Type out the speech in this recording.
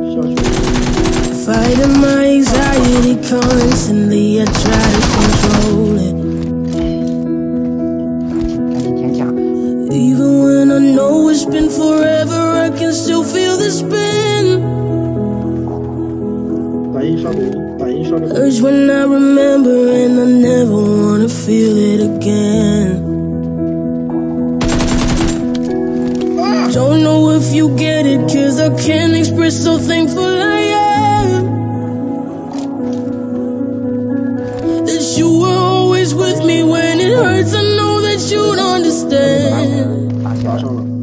Fighting my anxiety constantly, I try to control it. Even when I know it's been forever, I can still feel the spin. Urge when I remember, and I never wanna feel it again. Don't know if you get it, 'cause I can't express how thankful I am that you were always with me when it hurts. I know that you'd understand.